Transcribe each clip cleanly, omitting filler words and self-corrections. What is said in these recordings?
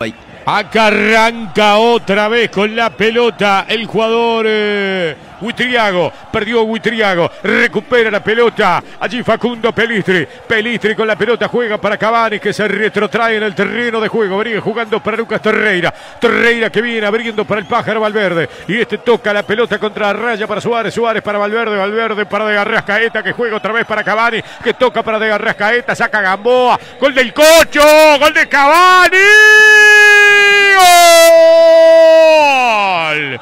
Acá arranca otra vez con la pelota el jugador Huitriago. Perdió Huitriago, recupera la pelota. Allí Facundo Pelistri. Pelistri con la pelota juega para Cavani, que se retrotrae en el terreno de juego. Venía jugando para Lucas Torreira. Torreira que viene abriendo para el pájaro Valverde. Y este toca la pelota contra la raya para Suárez. Suárez para Valverde. Valverde para De Arrascaeta, que juega otra vez para Cavani, que toca para De Arrascaeta. Saca Gamboa. Gol del Cocho. Gol de Cavani. ¡Gol!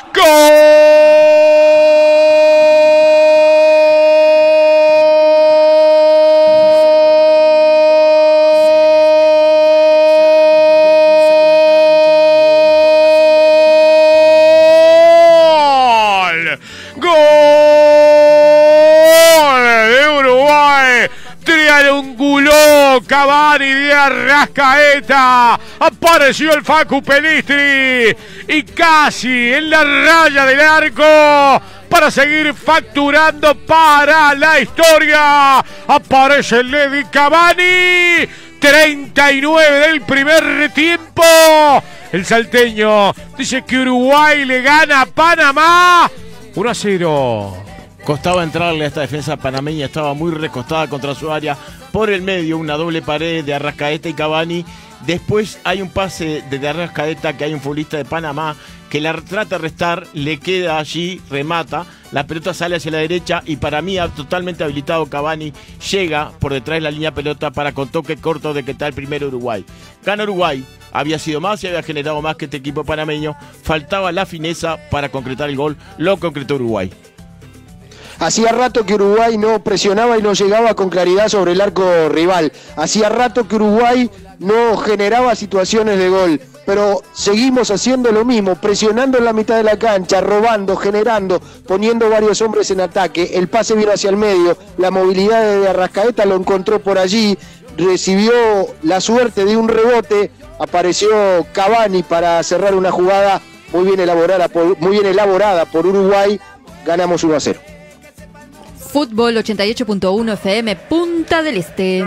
Trianguló Cavani de Arrascaeta. Apareció el Facu Pelistri y casi en la raya del arco para seguir facturando para la historia. Aparece el Ledi Cavani. 39 del primer tiempo. El salteño dice que Uruguay le gana a Panamá 1-0. Costaba entrarle a esta defensa panameña, estaba muy recostada contra su área. Por el medio, una doble pared de Arrascaeta y Cavani. Después hay un pase de Arrascaeta, que hay un futbolista de Panamá que la trata de restar, le queda allí, remata. La pelota sale hacia la derecha y para mí, totalmente habilitado Cavani, llega por detrás de la línea pelota para con toque corto de que está el primero Uruguay. Gana Uruguay, había sido más y había generado más que este equipo panameño. Faltaba la fineza para concretar el gol, lo concretó Uruguay. Hacía rato que Uruguay no presionaba y no llegaba con claridad sobre el arco rival. Hacía rato que Uruguay no generaba situaciones de gol. Pero seguimos haciendo lo mismo, presionando en la mitad de la cancha, robando, generando, poniendo varios hombres en ataque. El pase vino hacia el medio, la movilidad de Arrascaeta lo encontró por allí, recibió la suerte de un rebote, apareció Cavani para cerrar una jugada muy bien elaborada por Uruguay. Ganamos 1-0. Fútbol 88.1 FM, Punta del Este.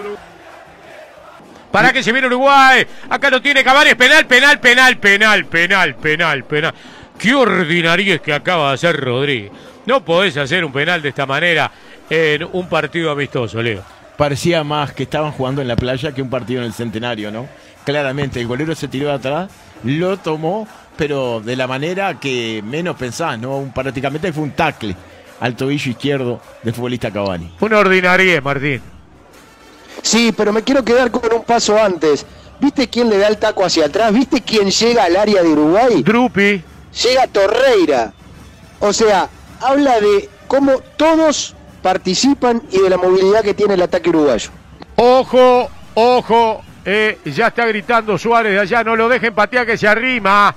Para que se viene Uruguay. Acá lo tiene Cavani. Es penal. Qué ordinario es que acaba de hacer Rodríguez. No podés hacer un penal de esta manera en un partido amistoso, Leo. Parecía más que estaban jugando en la playa que un partido en el Centenario, ¿no? Claramente, el golero se tiró de atrás, lo tomó, pero de la manera que menos pensás, ¿no? Prácticamente fue un tackle al tobillo izquierdo del futbolista Cavani. Una ordinaria, Martín. Sí, pero me quiero quedar con un paso antes. ¿Viste quién le da el taco hacia atrás? ¿Viste quién llega al área de Uruguay? Drupi. Llega Torreira. O sea, habla de cómo todos participan y de la movilidad que tiene el ataque uruguayo. Ojo, ya está gritando Suárez de allá, no lo dejen patear que se arrima.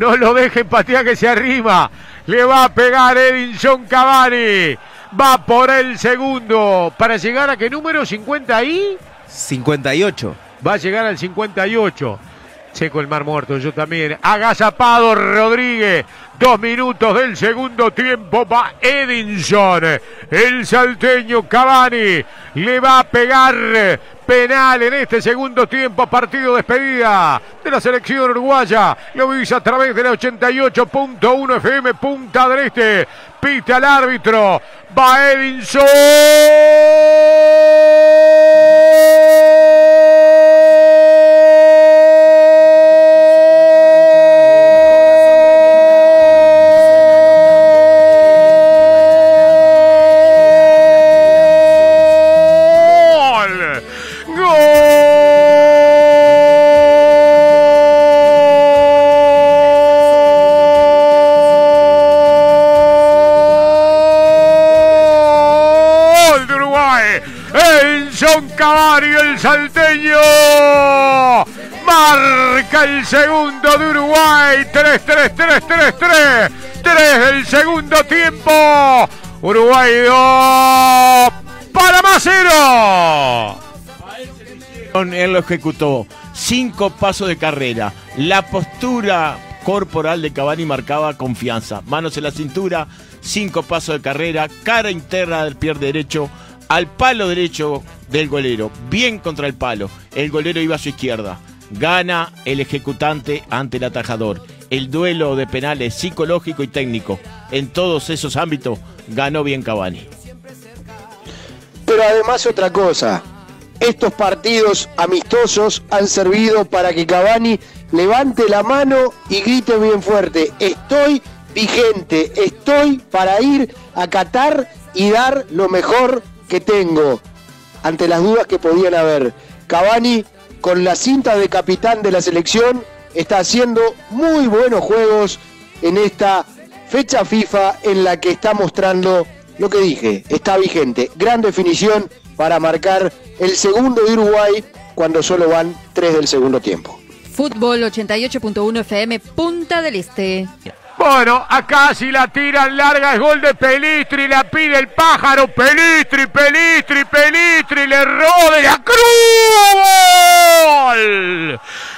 Le va a pegar Edinson Cavani. Va por el segundo. ¿Para llegar a qué número? ¿50 y? 58. Va a llegar al 58. Checo el Mar Muerto, yo también. Agazapado Rodríguez. 2 minutos del segundo tiempo. Va Edinson. El salteño Cavani le va a pegar penal en este segundo tiempo. Partido despedida de la selección uruguaya. Lo viste a través de la 88.1 FM Punta del Este. Pita el árbitro. Va Edinson. Cavani, el salteño, marca el segundo de Uruguay. 3 del segundo tiempo. Uruguay 2, Panamá 0. Él lo ejecutó. 5 pasos de carrera. La postura corporal de Cavani marcaba confianza. Manos en la cintura, 5 pasos de carrera, cara interna del pie derecho, al palo derecho del golero, bien contra el palo. El golero iba a su izquierda. Gana el ejecutante ante el atajador. El duelo de penales psicológico y técnico. En todos esos ámbitos ganó bien Cavani. Pero además otra cosa, estos partidos amistosos han servido para que Cavani levante la mano y grite bien fuerte: estoy vigente, estoy para ir a Qatar y dar lo mejor que tengo. Ante las dudas que podían haber, Cavani, con la cinta de capitán de la selección, está haciendo muy buenos juegos en esta fecha FIFA en la que está mostrando lo que dije, está vigente. Gran definición para marcar el segundo de Uruguay cuando solo van 3 del segundo tiempo. Fútbol 88.1 FM, Punta del Este. Bueno, acá si la tiran larga es gol de Pelistri, la pide el pájaro, Pelistri, le erró de la Cruz. ¡Gol!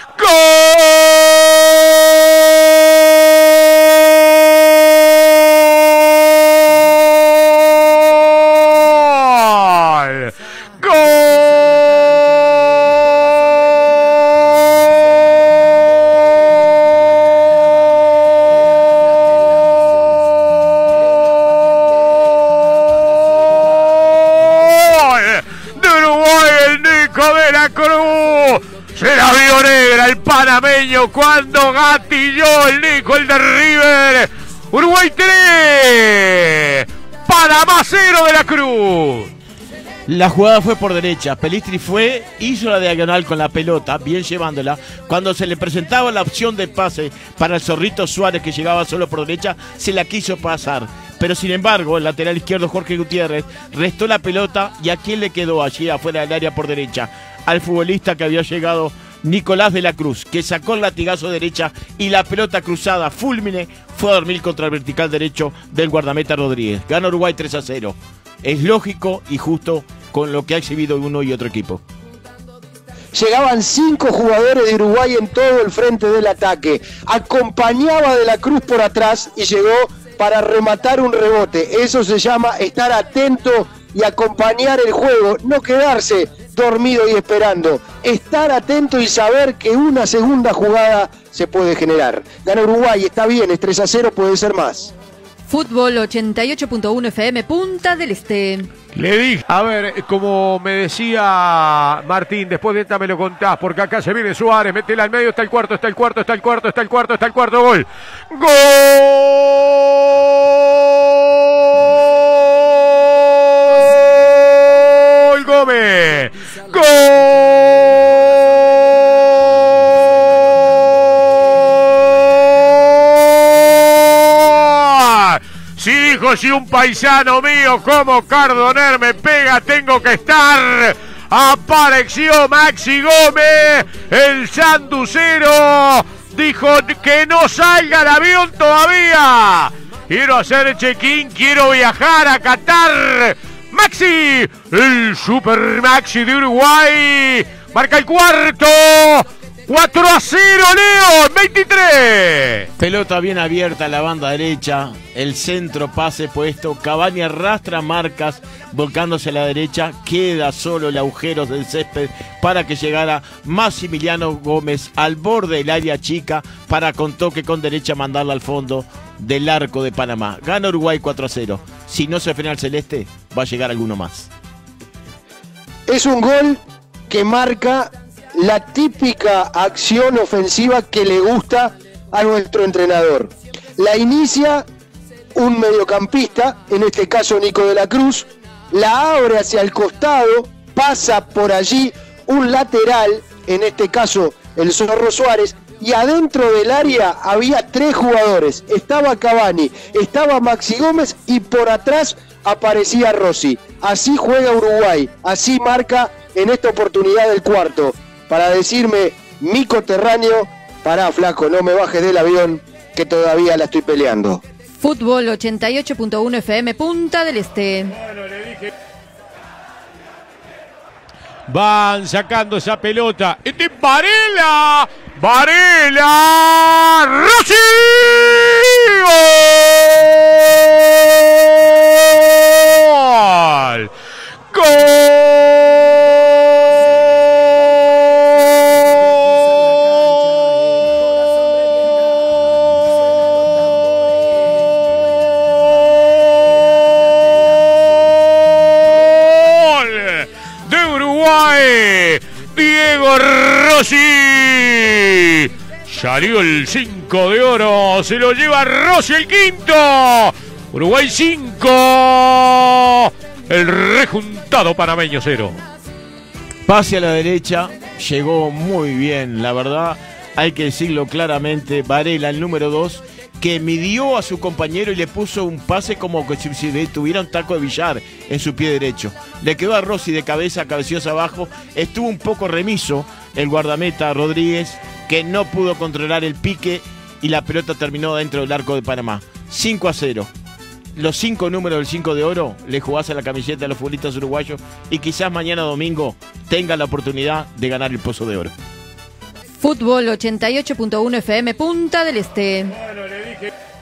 Se la vio negra el panameño cuando gatilló el Nico, el de River. Uruguay 3, Panamá 0 de la Cruz. La jugada fue por derecha. Pelistri hizo la diagonal con la pelota, bien llevándola. Cuando se le presentaba la opción de pase para el Zorrito Suárez, que llegaba solo por derecha, se la quiso pasar. Pero sin embargo, el lateral izquierdo Jorge Gutiérrez restó la pelota. ¿Y a quién le quedó allí afuera del área por derecha? Al futbolista que había llegado, Nicolás de la Cruz, que sacó el latigazo derecha y la pelota cruzada fulmine fue a dormir contra el vertical derecho del guardameta Rodríguez. Gana Uruguay 3-0. Es lógico y justo con lo que ha exhibido uno y otro equipo. Llegaban 5 jugadores de Uruguay en todo el frente del ataque. Acompañaba de la Cruz por atrás y llegó para rematar un rebote. Eso se llama estar atento y acompañar el juego, no quedarse dormido y esperando. Estar atento y saber que una segunda jugada se puede generar. Gana Uruguay, está bien, es 3-0, puede ser más. Fútbol 88.1 FM, Punta del Este. Le dije, a ver, como me decía Martín, después de esta me lo contás, porque acá se viene Suárez, métela al medio, está el cuarto, gol. ¡Gol! Gómez. ¡Gol! Si dijo, si un paisano mío como Cardoner me pega, tengo que estar. Apareció Maxi Gómez, el sanducero. Dijo que no salga el avión todavía. Quiero hacer check-in, quiero viajar a Qatar. Maxi, el Super Maxi de Uruguay. Marca el cuarto. 4-0, Leo, 23. Pelota bien abierta a la banda derecha, el centro pase puesto, Cavani arrastra marcas, volcándose a la derecha, queda solo el agujero del césped para que llegara Maximiliano Gómez al borde del área chica para con toque con derecha mandarla al fondo del arco de Panamá. Gana Uruguay 4-0. Si no se frena el celeste, va a llegar alguno más. Es un gol que marca la típica acción ofensiva que le gusta a nuestro entrenador. La inicia un mediocampista, en este caso Nico de la Cruz, la abre hacia el costado, pasa por allí un lateral, en este caso el Zorro Suárez, y adentro del área había 3 jugadores. Estaba Cavani, estaba Maxi Gómez y por atrás aparecía Rossi. Así juega Uruguay, así marca en esta oportunidad el cuarto. Para decirme, mi coterráneo, pará flaco, no me bajes del avión, que todavía la estoy peleando. Fútbol 88.1 FM, Punta del Este. Van sacando esa pelota. ¡Este Varela! ¡Rossi! ¡Gol! Salió el 5 de oro. Se lo lleva Rossi el quinto. Uruguay 5. El rejuntado panameño 0. Pase a la derecha. Llegó muy bien, la verdad. Hay que decirlo claramente. Varela, el número 2, que midió a su compañero y le puso un pase como que si tuviera un taco de billar en su pie derecho. Le quedó a Rossi de cabeza, cabeciosa abajo. Estuvo un poco remiso el guardameta Rodríguez, que no pudo controlar el pique y la pelota terminó dentro del arco de Panamá. 5-0. Los 5 números del 5 de oro le jugás a la camiseta de los futbolistas uruguayos y quizás mañana domingo tenga la oportunidad de ganar el Pozo de Oro. Fútbol 88.1 FM, Punta del Este. Bueno, le dije...